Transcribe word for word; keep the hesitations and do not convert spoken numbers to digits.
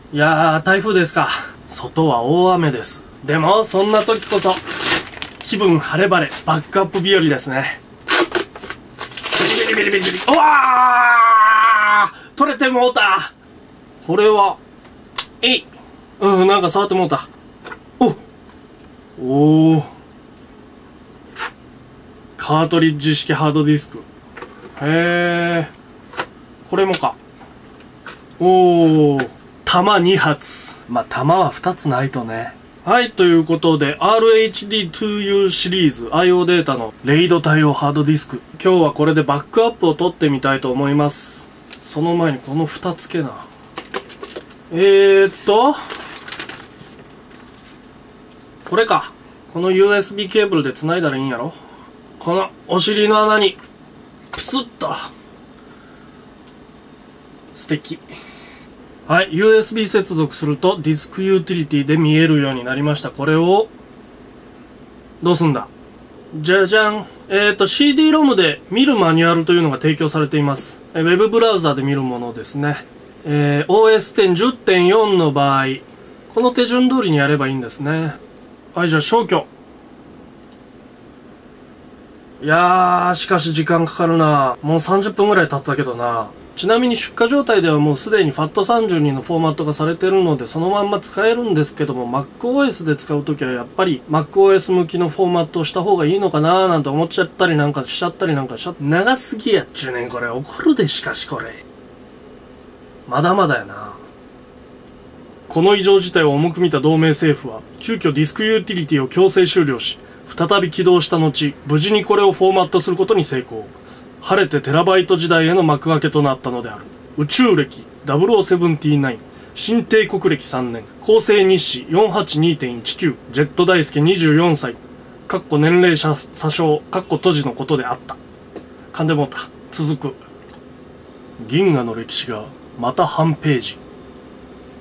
いやー、台風ですか。外は大雨です。でも、そんな時こそ、気分晴れ晴れ、バックアップ日和ですね。ビリビリビリビリビリ。うわー！取れてもうた！これは、えい！うん、なんか触ってもうた。おおー。カートリッジ式ハードディスク。へー。これもか。おー。弾に発。まあ、弾はふたつないとね。はい、ということで、アールエイチディーツーユー シリーズ アイオー データのレイド対応ハードディスク。今日はこれでバックアップを取ってみたいと思います。その前にこのふたつけな。えーっと、これか。この ユーエスビー ケーブルで繋いだらいいんやろ。このお尻の穴に、プスッと。素敵。はい、ユーエスビー 接続するとディスクユーティリティで見えるようになりました。これを、どうすんだ？じゃじゃん。えっと、シーディー ロムで見るマニュアルというのが提供されています。ウェブブラウザで見るものですね。えー、オーエステンじゅってんよん の場合、この手順通りにやればいいんですね。はい、じゃあ消去。いやー、しかし時間かかるな。もうさんじゅっぷんぐらい経ったけどな。ちなみに出荷状態ではもうすでに ファットさんじゅうに のフォーマットがされてるのでそのまんま使えるんですけども MacOS で使うときはやっぱり MacOS 向きのフォーマットをした方がいいのかなーなんて思っちゃったりなんかしちゃったりなんかしちゃった長すぎやっちゅうねんこれ怒るでしかしこれまだまだやな。この異常事態を重く見た同盟政府は急遽ディスクユーティリティを強制終了し再び起動した後無事にこれをフォーマットすることに成功。晴れてテラバイト時代への幕開けとなったのである。宇宙歴 ダブルオーセブンティーナイン 新帝国歴さんねん厚生日誌 よんはちにてんいちきゅう ジェット大輔にじゅうよんさいかっこ年齢詐称かっこ閉じのことであった。噛んでもうた。続く。銀河の歴史がまた半ページ。